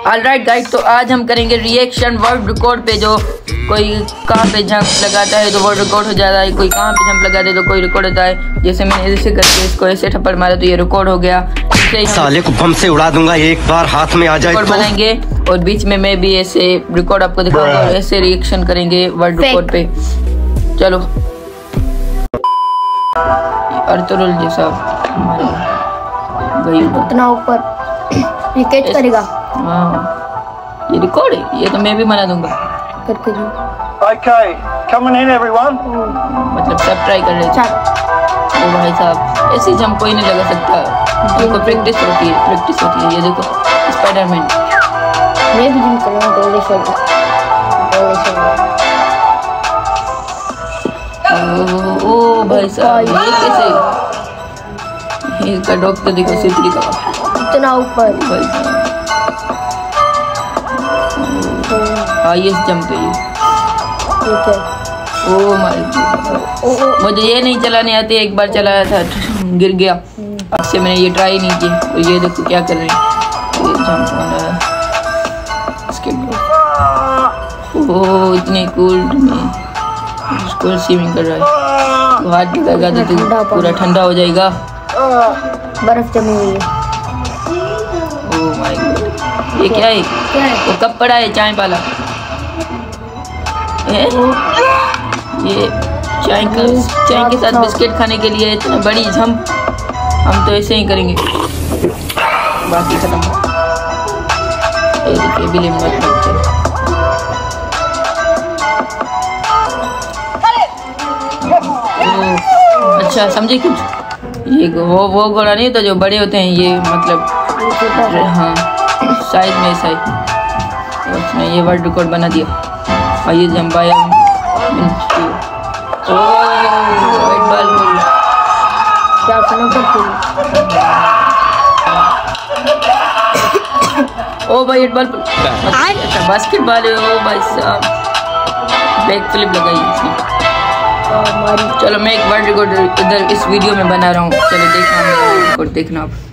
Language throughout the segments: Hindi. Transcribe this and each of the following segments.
ऑलराइट गाइस, तो आज हम करेंगे रिएक्शन वर्ल्ड रिकॉर्ड पे। जो कोई कहाँ पे जंप लगाता है तो वर्ल्ड रिकॉर्ड हो जाता है, कोई कहाँ पे जंप लगाता है तो कोई रिकॉर्ड होता है। जैसे मैंने ऐसे करके इसको ऐसे थप्पड़ मारा तो ये रिकॉर्ड हो गया। साले को बम से उड़ा दूंगा एक बार हाथ में आ जाए तो। बनाएंगे और बीच में मैं भी ऐसे रिकॉर्ड आपको दिखाऊंगा और ऐसे रिएक्शन करेंगे वर्ल्ड रिकॉर्ड पे। चलो अर्तुल जी साहब उतना ऊपर ये कैच करेगा। हाँ ये रिकॉर्ड है, ये तो मैं भी बना दूंगा करके। Okay, come on in everyone. मतलब सब ट्राई कर रहे हैं। ओ भाई साहब ऐसी जंप कोई नहीं लगा सकता, उनको प्रैक्टिस होती है। ये देखो स्पाइडरमैन। मैं भी जंप कर रहा हूँ। ओ भाई साहब ये कैसे, ये का डॉक्टर देखो सितरी का इतना ऊपर भाई साहब। हाईएस्ट जंप है ये। ओ माय गॉड, मुझे ये नहीं चलाने आते, एक बार चलाया था गिर गया, अब से मैंने ये ट्राई नहीं की। और ये देखो क्या कर रहे हैं, ये जंप हो रहा है इसके। ओह इतने कूल इसको स्विमिंग कर रहा है, तो हाथ लगाएगा तो पूरा ठंडा हो जाएगा। बर्फ जमी हुई है। ओह माय गॉड, ये क्या है? वो कब पड़ा है चाय वाला? ये चाय के साथ बिस्किट खाने के लिए इतना बड़ी जंप हम तो ऐसे ही करेंगे, बाकी खत्म। ये देखिए बिली मत अच्छा समझे कुछ। ये वो घोड़ा नहीं तो जो बड़े होते हैं, ये मतलब हाँ साइज में ऐसा है। उसने ये वर्ल्ड रिकॉर्ड बना दिया। और ये जंप आया ओ भाई हेड बॉल अच्छा बास्केटबॉल है। ओ भाई साहब बैक फ्लिप लगाई इसने। चलो मैं एक वर्ल्ड रिकॉर्ड इधर इस वीडियो में बना रहा हूँ, चलो देखना मेरा रिकॉर्ड देखना आप।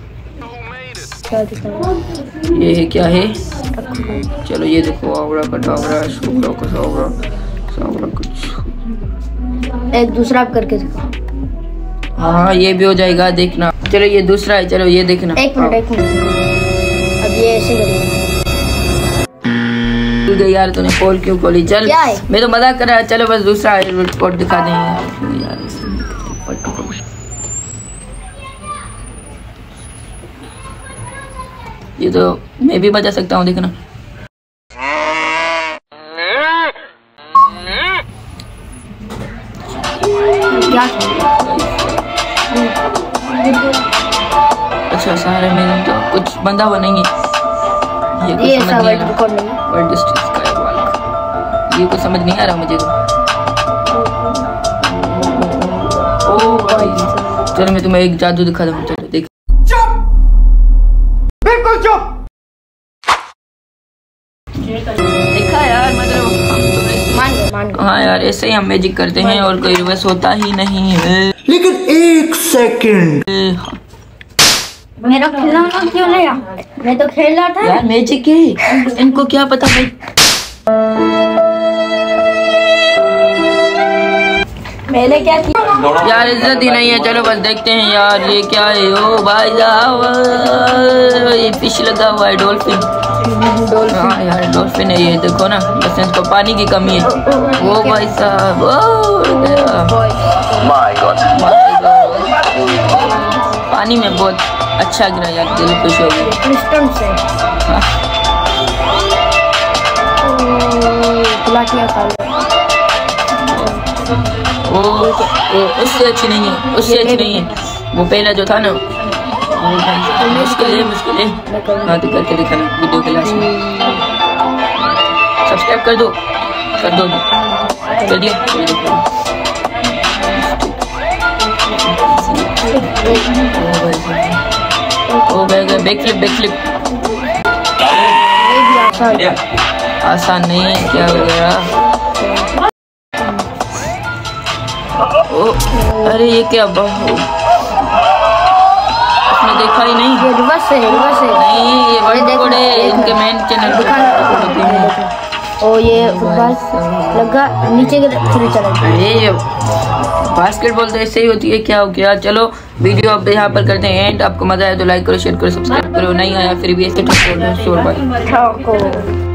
ये है क्या है? चलो ये देखो आवड़ा का टावड़ा, शुक्रा का सावड़ा कुछ एक दूसरा करके देखो। हाँ ये भी हो जाएगा देखना। चलो ये दूसरा है, चलो ये देखना। एक मिनट अब ये ऐसे करेगा यार। तूने पोल क्यों खोली? चल मैं तो मजाक कर रहा। चलो बस दूसरा रिकॉर्ड दिखा देंगे यार। ये तो मैं भी बजा सकता हूँ, देखना। अच्छा सारे में तो कुछ बंधा हुआ नहीं है। ये कुछ समझ नहीं आ रहा। वर्ल्ड डिस्ट्रिक्ट का वाला ये कुछ समझ नहीं आ रहा मुझे तो। ओ भाई चलो मैं तुम्हें एक जादू दिखा दूँ। चलो देख। देखा यार, मतलब हम तो हाँ यार ऐसे ही हम मैजिक करते हैं और कोई रिवर्स होता ही नहीं है। लेकिन एक सेकंड, मेरा खिलौना क्यों लिया? मैं तो खेल रहा था यार मैजिक है, इनको क्या पता भाई। मैंने क्या किया यार, इज्जत ही नहीं है। चलो बस देखते हैं यार ये क्या है। ओ भाई साहब ये फिश लगा हुआ है, डॉल्फिन। हाँ यार डॉल्फिन है ये, देखो ना, बस इसको पानी की कमी है। वो भाई साहब पानी में बहुत अच्छा गिरा यार, दिल खुश हो गया। उससे अच्छी नहीं है, उससे अच्छी नहीं है। वो पहला जो था ना मुश्किल है। हाँ तो करके दिखाना वीडियो के लास्ट में। सब्सक्राइब कर दो कर दिया। ओ बैक फ्लिप आसान नहीं है क्या वगैरह। अरे ये क्या उसने देखा ही नहीं। ये रिवर्स है नहीं, ये वर्ल्ड रिकॉर्ड है इनके मेन चैनल और ये फुटबॉल लगा नीचे के तरफ चला गया। ये बास्केटबॉल तो ऐसे ही होती है, क्या हो गया। चलो वीडियो अब यहाँ पर करते हैं एंड। आपको मजा आया तो लाइक करो, शेयर करो, सब्सक्राइब करो, नहीं आया फिर भी ऐसे ठोक दो। ठोको।